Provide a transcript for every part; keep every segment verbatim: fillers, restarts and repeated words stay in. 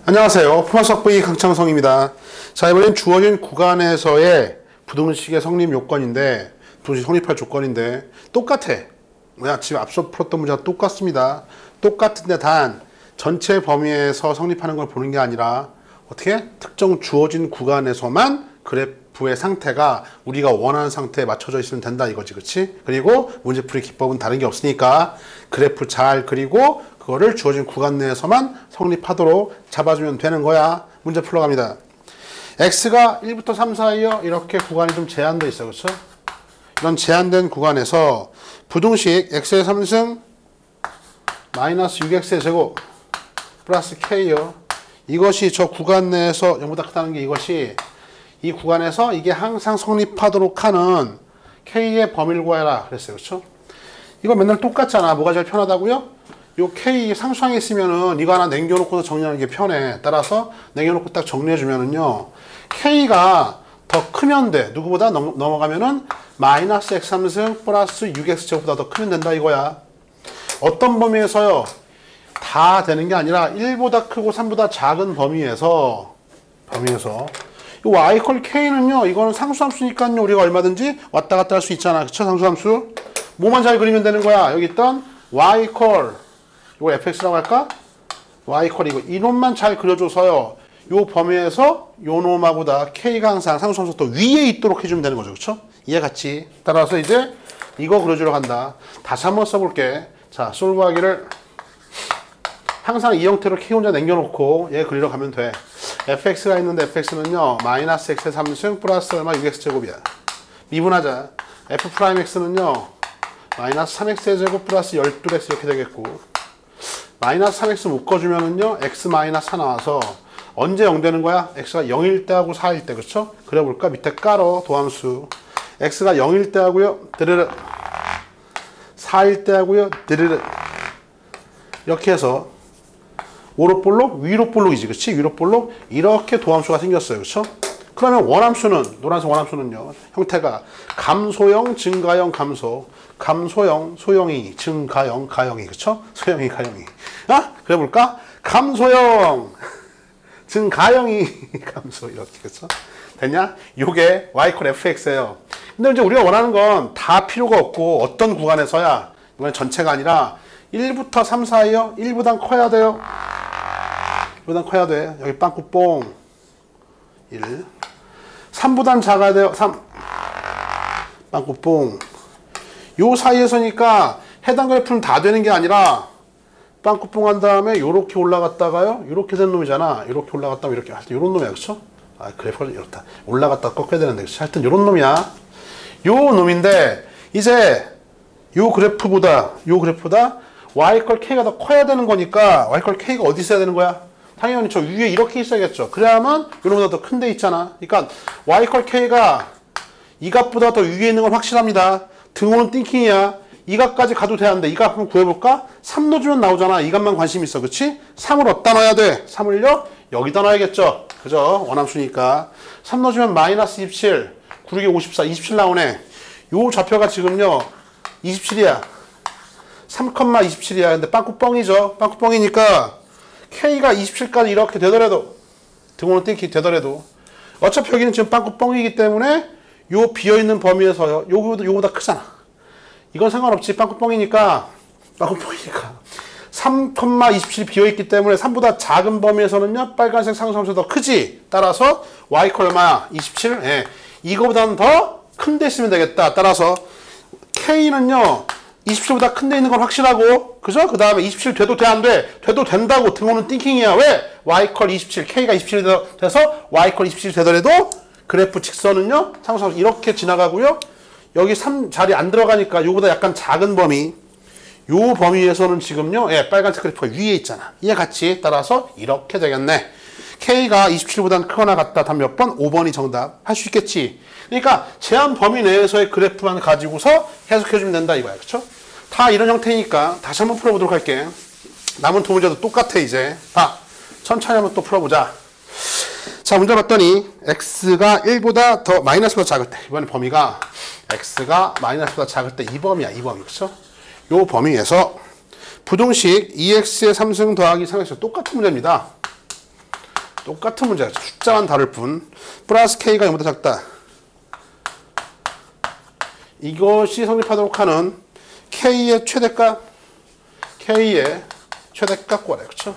안녕하세요. 품화석브이 강창성입니다. 자, 이번엔 주어진 구간에서의 부등식의 성립 요건인데, 부등식 성립할 조건인데 똑같아. 뭐야, 지금 앞서 풀었던 문제와 똑같습니다. 똑같은데 단 전체 범위에서 성립하는 걸 보는 게 아니라 어떻게? 특정 주어진 구간에서만 그래프의 상태가 우리가 원하는 상태에 맞춰져 있으면 된다 이거지, 그렇지? 그리고 문제풀이 기법은 다른 게 없으니까 그래프 잘 그리고 그거를 주어진 구간 내에서만 성립하도록 잡아주면 되는 거야. 문제 풀러갑니다. x가 일부터 삼 사이요. 이렇게 구간이 좀 제한되어 있어, 그렇죠? 이런 제한된 구간에서 부등식 x의 삼 승 마이너스 육 엑스의 제곱 플러스 k요. 이것이 저 구간 내에서 영보다 크다는 게 이것이 이 구간에서 이게 항상 성립하도록 하는 k의 범위를 구해라 그랬어요, 그렇죠? 이거 맨날 똑같잖아. 뭐가 제일 편하다고요? 요 K 상수항에 있으면은 이거 하나 남겨놓고서 정리하는 게 편해. 따라서 남겨놓고 딱 정리해주면은요, K가 더 크면 돼. 누구보다 넘, 넘어가면은 마이너스 x 삼 승 플러스 육 엑스 제곱보다 더 크면 된다 이거야. 어떤 범위에서요? 다 되는 게 아니라 일보다 크고 삼보다 작은 범위에서 범위에서 이 y 콜 k는요, 이거는 상수함수니까요, 우리가 얼마든지 왔다 갔다 할 수 있잖아. 그쵸? 상수함수. 뭐만 잘 그리면 되는 거야. 여기 있던 y 콜 이거 fx라고 할까? y 콜 이거 이놈만 잘 그려줘서요, 요 범위에서 요 놈하고다 k가 항상 상수함수 또 위에 있도록 해주면 되는 거죠, 그쵸? 이해갔지? 따라서 이제 이거 그려주러 간다. 다시 한번 써볼게. 자, 솔브하기를 항상 이 형태로 k 혼자 남겨놓고 얘 그리러 가면 돼. fx가 있는데 fx는요 마이너스 x의 삼 승 플러스 얼마 육 엑스 제곱이야. 미분하자. f'x는요 마이너스 삼 엑스의 제곱 플러스 십이 엑스 이렇게 되겠고, 마이너스 삼 엑스 묶어주면은요 x 마이너스 사 나와서 언제 영 되는 거야? x가 영일 때하고 사일 때, 그렇죠? 그래볼까? 밑에 깔어 도함수. x가 영일 때 하고요 드르르 사일 때 하고요 드르르 이렇게 해서 오로 볼록 위로 볼록이지, 그렇지? 위로 볼록 이렇게 도함수가 생겼어요, 그렇죠? 그러면 원함수는, 노란색 원함수는요 형태가 감소형, 증가형, 감소, 감소형, 소형이, 증가형, 가형이, 그쵸? 소형이, 가형이. 아? 그래 볼까? 감소형, 증가형이, 감소, 이렇게, 그쵸? 됐냐? 요게 y 콜 fx예요. 근데 이제 우리가 원하는 건 다 필요가 없고 어떤 구간에서야, 이번엔 전체가 아니라 일부터 삼 사이요. 일보단 커야 돼요. 일보단 커야 돼. 여기 빵꾸뽕. 일. 삼보단 작아야 돼요. 삼. 빵꾸뽕. 요 사이에서니까 해당 그래프는 다 되는 게 아니라 빵꾸뽕 한 다음에 요렇게 올라갔다가요, 요렇게 된 놈이잖아. 요렇게 올라갔다가 이렇게 하여튼 요런 놈이야, 그쵸? 아, 그래프가 이렇다. 올라갔다 꺾여야 되는데, 그쵸? 하여튼 요런 놈이야. 요 놈인데 이제 요 그래프보다 요 그래프보다 y 컬 k가 더 커야 되는 거니까 y 컬 k가 어디 있어야 되는 거야? 당연히 저 위에 이렇게 있어야겠죠. 그래야만 요놈보다 더 큰 데 있잖아. 그러니까 y 컬 k가 이 값보다 더 위에 있는 건 확실합니다. 등호는 띵킹이야. 이 값까지 가도 되는데 이 값 한번 구해볼까? 삼 넣어주면 나오잖아. 이 값만 관심 있어, 그치? 삼을 어디다 넣어야 돼? 삼을요? 여기다 넣어야겠죠. 그죠? 원함수니까. 삼 넣어주면 마이너스 이십칠, 구르기 오십사, 이십칠 나오네. 요 좌표가 지금요 이십칠이야. 삼, 이십칠이야. 근데 빵꾸뻥이죠. 빵꾸뻥이니까 k가 이십칠까지 이렇게 되더라도, 등호는 띵킹 되더라도 어차피 여기는 지금 빵꾸뻥이기 때문에 요 비어있는 범위에서요, 요거보다, 요거보다 크잖아. 이건 상관없지. 빵꾸뻥이니까, 빵꾸뻥이니까. 삼, 이십칠이 비어있기 때문에 삼보다 작은 범위에서는요, 빨간색 상수함수 더 크지? 따라서, y 콜 얼마야? 이십칠? 예. 이거보다는 더 큰 데 있으면 되겠다. 따라서, k는요, 이십칠보다 큰 데 있는 건 확실하고, 그죠? 그 다음에 이십칠 돼도 돼, 안 돼? 돼도 된다고. 등호는 띵킹이야. 왜? y 콜 이십칠, k가 이십칠이 돼서 y 콜 이십칠이 되더라도, 그래프 직선은요, 상수함수 이렇게 지나가고요. 여기 삼 자리 안 들어가니까 요보다 약간 작은 범위, 요 범위에서는 지금요, 예, 빨간색 그래프가 위에 있잖아. 이해 같이. 따라서 이렇게 되겠네. k가 이십칠보다는 크거나 같다. 답 몇 번? 오 번이 정답. 할 수 있겠지. 그러니까 제한 범위 내에서의 그래프만 가지고서 해석해주면 된다 이거야. 그쵸? 다 이런 형태니까 다시 한번 풀어보도록 할게. 남은 두 문제도 똑같아 이제. 봐. 천천히 한번 또 풀어보자. 자, 문제 봤더니 x가 일보다 더 마이너스보다 작을 때, 이번에 범위가 x가 마이너스보다 작을 때 이 범위야. 이 범위. 그쵸? 요 범위에서 부등식 이 엑스의 삼 승 더하기 삼 엑스 똑같은 문제입니다. 똑같은 문제야. 숫자만 다를 뿐. 플러스 K가 영보다 작다. 이것이 성립하도록 하는 K의 최대값, K의 최대값 구하래. 그쵸?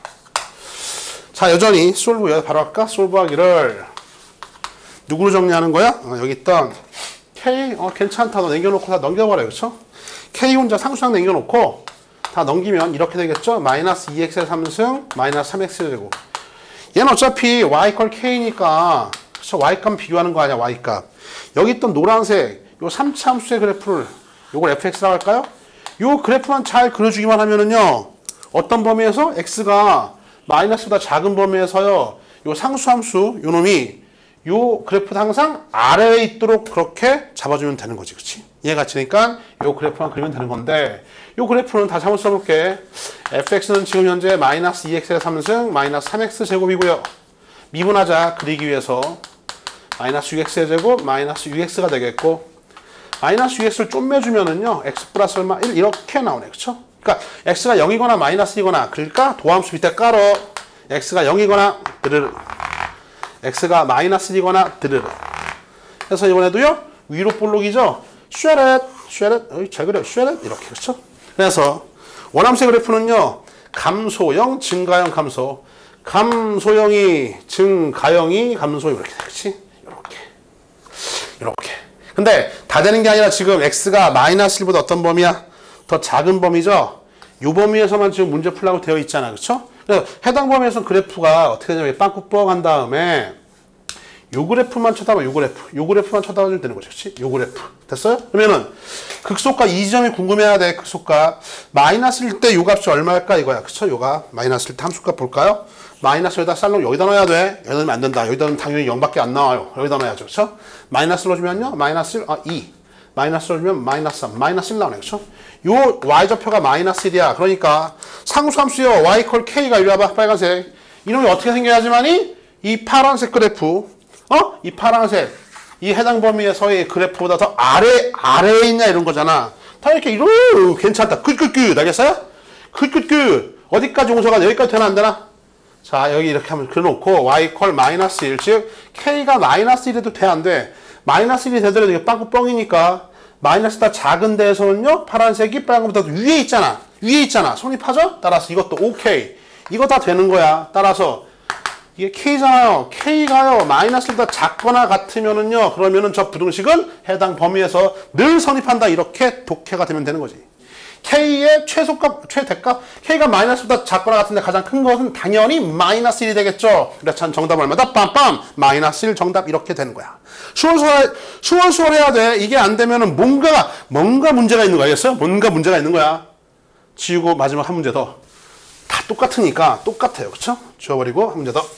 자, 여전히 솔브, 여기 바로 할까? 솔브하기를 누구로 정리하는 거야? 어, 여기 있던 K, 어, 괜찮다. 너 남겨놓고 다 넘겨버려. 그쵸? K 혼자 상수항 남겨놓고 다 넘기면 이렇게 되겠죠? 마이너스 이 엑스의 삼승, 마이너스 삼 엑스 제곱. 얘는 어차피 Y컬 K니까, 그쵸? Y값 비교하는 거 아니야, Y값. 여기 있던 노란색, 요 삼 차 함수의 그래프를, 요걸 에프엑스라고 할까요? 요 그래프만 잘 그려주기만 하면은요, 어떤 범위에서 X가 마이너스보다 작은 범위에서요, 요 상수함수, 요 놈이, 요 그래프도 항상 아래에 있도록 그렇게 잡아주면 되는 거지, 그치? 이해가 치니까 요 그래프만 그리면 되는 건데, 요 그래프는 다시 한번 써볼게. 에프엑스는 지금 현재 마이너스 이 엑스의 삼승, 마이너스 삼 엑스 제곱이고요. 미분하자 그리기 위해서 마이너스 육 엑스의 제곱, 마이너스 육 엑스가 되겠고, 마이너스 육 엑스를 쪼매주면은요, x 플러스 얼마? 일 이렇게 나오네, 그쵸? 그러니까 x가 영이거나 마이너스이거나, 그러니까 도함수 밑에 깔어. x가 영이거나 드르르, x가 마이너스이거나 드르르. 그래서 이번에도요, 위로 볼록이죠? 쉐렛, 쉐렛, 어이, 잘 그려, 쉐렛 이렇게, 그렇죠? 그래서 원함수의 그래프는요, 감소형, 증가형, 감소, 감소형이 증가형이 감소 이렇게, 그렇지? 이렇게, 이렇게. 근데 다 되는 게 아니라 지금 x가 마이너스 일보다 어떤 범위야? 더 작은 범위죠? 요 범위에서만 지금 문제 풀라고 되어 있잖아, 그렇죠? 그래서 해당 범위에서 그래프가 어떻게 되냐면 빵꾸뻥 한 다음에 요 그래프만 쳐다봐, 요 그래프. 요 그래프만 쳐다봐주면 되는 거죠. 그치? 요 그래프. 됐어요? 그러면은, 극소값 이 지점이 궁금해야 돼, 극소값. 마이너스일 때 요 값이 얼마일까? 이거야. 그쵸? 요가. 마이너스일 때 함수값 볼까요? 마이너스 여기다 쌀로 여기다 넣어야 돼. 여기다 넣으면 안 된다. 여기다 넣으면 당연히 영밖에 안 나와요. 여기다 넣어야죠. 그쵸? 마이너스 넣어주면요. 마이너스 일, 아, 이. 마이너스 넣어주면 마이너스 삼. 마이너스 일 나오네. 그쵸? 요 y좌표가 마이너스 일이야. 그러니까, 상수함수요. y컬 k가 이리 와봐. 빨간색. 이놈이 어떻게 생겨야지만이 이 파란색 그래프, 어? 이 파란색, 이 해당 범위에서의 그래프보다 더 아래, 아래에 있냐, 이런 거잖아. 다 이렇게, 이러, 괜찮다. 굿굿굿. 알겠어요? 굿굿굿. 어디까지 용서가 여기까지 되나, 안 되나? 자, 여기 이렇게 하면 그려놓고, y 퀄 마이너스 일, 즉, k가 마이너스 일에도 돼, 안 돼? 마이너스 일이 되더라도 이게 빵꾸 뻥이니까, 마이너스보다 작은 데에서는요, 파란색이 빨간보다 위에 있잖아. 위에 있잖아. 성립하죠? 따라서 이것도 오케이. 이거 다 되는 거야. 따라서, 이게 K잖아요. K가요, 마이너스보다 작거나 같으면은요, 그러면은 저 부등식은 해당 범위에서 늘 성립한다. 이렇게 독해가 되면 되는 거지. K의 최소값, 최대값, K가 마이너스보다 작거나 같은데 가장 큰 것은 당연히 마이너스 일이 되겠죠. 그래서 정답 얼마다? 빰빰! 마이너스 일 정답 이렇게 되는 거야. 수월수월, 수월수월 해야 돼. 이게 안 되면은 뭔가, 뭔가 문제가 있는 거 알겠어요? 뭔가 문제가 있는 거야. 지우고 마지막 한 문제 더. 다 똑같으니까 똑같아요. 그쵸? 지워버리고 한 문제 더.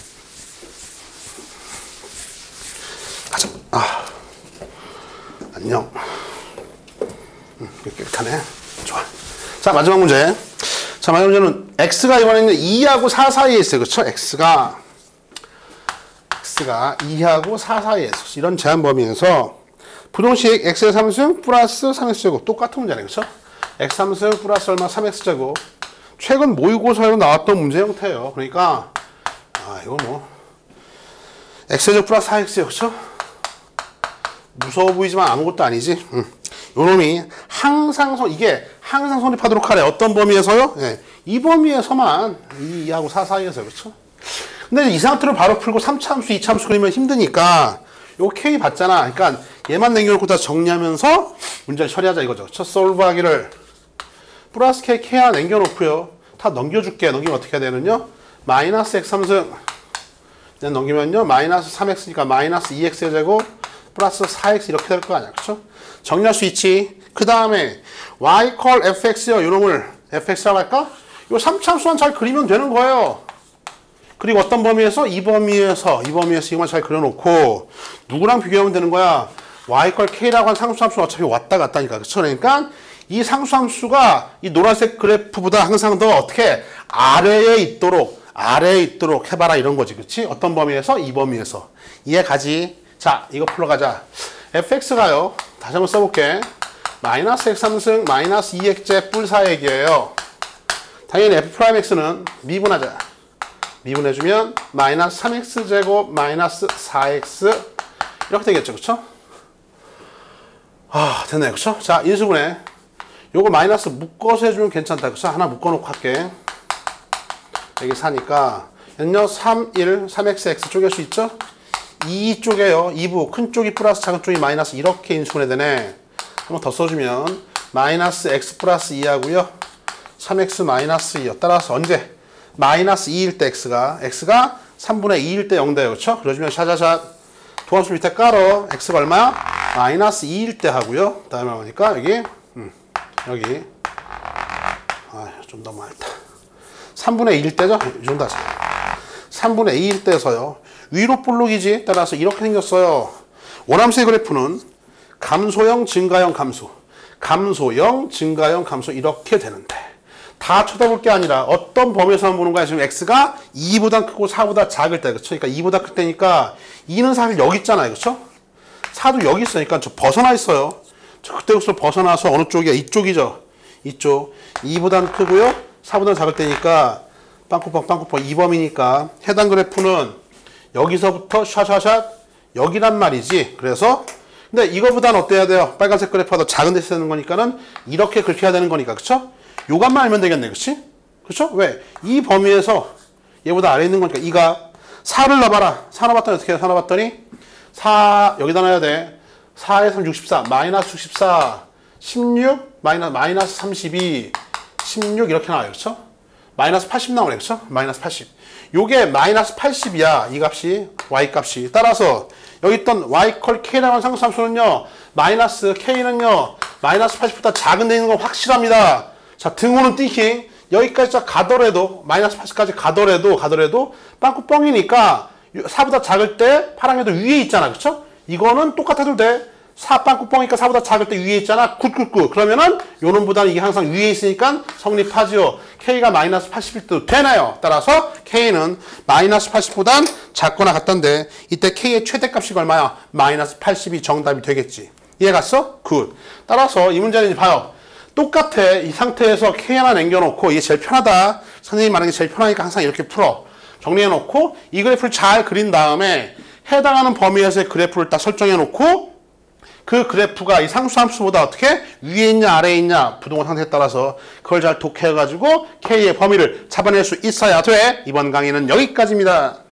가자. 아. 안녕. 음, 깨끗하네. 좋아. 자, 마지막 문제. 자, 마지막 문제는 x가 이번에는 이하고 사 사이에 있어요. 그쵸? x가 x가 이하고 사 사이에 있어. 이런 제한 범위에서 부동식 x의 삼승 플러스 삼 엑스 제곱 똑같은 문제네. 그쵸? x 삼승 플러스 얼마 삼 엑스 제곱. 최근 모의고사에서 나왔던 문제 형태예요. 그러니까 아 이거 뭐 x제곱 플러스 사 엑스요. 그쵸? 무서워 보이지만 아무것도 아니지. 음. 요놈이 항상 선 이게 항상 성립하도록 하래. 어떤 범위에서요? 예. 이 범위에서만 이하고 사 사이에서. 그쵸? 근데 이 상태로 바로 풀고 삼 차 함수, 이 차 함수 그리면 힘드니까 요 K 봤잖아. 그러니까 얘만 남겨놓고 다 정리하면서 문제를 처리하자 이거죠. 첫 솔브 하기를 플러스 K, K 하나 남겨놓고요. 다 넘겨줄게. 넘기면 어떻게 해야 되느냐? 마이너스 x 삼승. 그냥 넘기면요. 마이너스 삼 엑스니까 마이너스 이 엑스의 제곱 플러스 사 엑스 이렇게 될 거 아니야. 그쵸? 정리할 수 있지. 그 다음에 y 컬 fx요. 요놈을 fx라고 할까? 요 삼 차 함수만 잘 그리면 되는 거예요. 그리고 어떤 범위에서? 이 범위에서. 이 범위에서 이것만 잘 그려놓고 누구랑 비교하면 되는 거야? y 컬 k라고 한 상수함수는 어차피 왔다 갔다니까. 그쵸? 그러니까 이 상수함수가 이 노란색 그래프보다 항상 더 어떻게 아래에 있도록 아래에 있도록 해봐라 이런 거지. 그치? 어떤 범위에서? 이 범위에서. 이해 가지? 자, 이거 풀러가자. fx가요. 다시 한번 써볼게. 마이너스 x 삼승 마이너스 이 엑스제 뿔 사 엑이에요. 당연히 f'x는 미분하자. 미분해주면 마이너스 삼 엑스 제곱 마이너스 사 엑스 이렇게 되겠죠. 그쵸? 아, 됐네요. 그쵸? 자, 인수분해. 요거 마이너스 묶어서 해주면 괜찮다. 그쵸? 하나 묶어놓고 할게. 여기 사니까 연요 삼, 일, 삼 엑스, x 쪼갤 수 있죠? 이 쪽에요. 이 부 큰 쪽이 플러스 작은 쪽이 마이너스 이렇게 인수분해 되네. 한번 더 써주면 마이너스 x 플러스 이 하고요. 삼 엑스 마이너스 이요. 따라서 언제? 마이너스 이일 때 x가 x가 삼분의 이일 때 영 돼요. 그쵸? 그러시면 샤샤샷 도함수 밑에 깔어. x가 얼마야? 마이너스 이일 때 하고요. 다음에 보니까 여기 음, 여기 아, 좀 너무 많다. 삼분의 이일 때죠? 이 정도 하자. 삼분의 이일 때서요. 위로 볼록이지? 따라서 이렇게 생겼어요. 원함수의 그래프는 감소형, 증가형 감소. 감소형, 증가형 감소 이렇게 되는데 다 쳐다볼 게 아니라 어떤 범위에서만 보는 거야. 지금 x가 이보다 크고 사보다 작을 때. 그쵸? 그러니까 이보다 클 때니까 이는 사실 여기 있잖아요. 그쵸? 사도 여기 있으니까 저 벗어나 있어요. 저 그때부터 벗어나서 어느 쪽이야? 이쪽이죠. 이쪽. 이보단 크고요. 사보다 작을 때니까 빵꾸빵 빵꾸빵 이 범위니까 해당 그래프는 여기서부터 샤샤샷 여기란 말이지. 그래서 근데 이거보단 어때야 돼요? 빨간색 그래프가 더 작은 데서 되는 거니까는 이렇게 긁혀야 되는 거니까. 그쵸? 요것만 알면 되겠네. 그치? 그쵸? 왜? 이 범위에서 얘보다 아래에 있는 거니까 이가 사를 넣어봐라. 사 넣어봤더니 어떻게 해? 사 넣어봤더니 사 여기다 넣어야 돼. 사에 삼, 육십사 마이너스 육십사 십육 마이너스, 마이너스 삼십이 십육 이렇게 나와요. 그쵸? 마이너스 팔십 나오네. 그쵸? 마이너스 팔십. 요게 마이너스 팔십이야. 이 값이 y 값이. 따라서 여기 있던 y 컬 k라고 하는 상수함수는요. 마이너스 k는요. 마이너스 팔십보다 작은 데 있는 건 확실합니다. 자, 등호는 띵킹. 여기까지 가더라도 마이너스 팔십까지 가더라도 가더라도 빵꾸 뻥이니까 사보다 작을 때 파랑에도 위에 있잖아. 그쵸? 이거는 똑같아도 돼. 사 빵꾸 뻥이니까 사보다 작을 때 위에 있잖아. 굿굿굿. 그러면은 요놈보다는 이게 항상 위에 있으니까 성립하지요. k가 마이너스 팔십일 때도 되나요? 따라서 k는 마이너스 팔십보단 작거나 같던데 이때 k의 최대값이 얼마야? 마이너스 팔십이 정답이 되겠지. 이해 갔어? 굿. 따라서 이 문제는 봐요. 똑같아. 이 상태에서 k 하나 남겨놓고 이게 제일 편하다. 선생님이 말하는 게 제일 편하니까 항상 이렇게 풀어. 정리해놓고 이 그래프를 잘 그린 다음에 해당하는 범위에서의 그래프를 딱 설정해놓고 그 그래프가 이 상수함수보다 어떻게 위에 있냐 아래에 있냐 부동호 상태에 따라서 그걸 잘 독해가지고 k의 범위를 잡아낼 수 있어야 돼. 이번 강의는 여기까지입니다.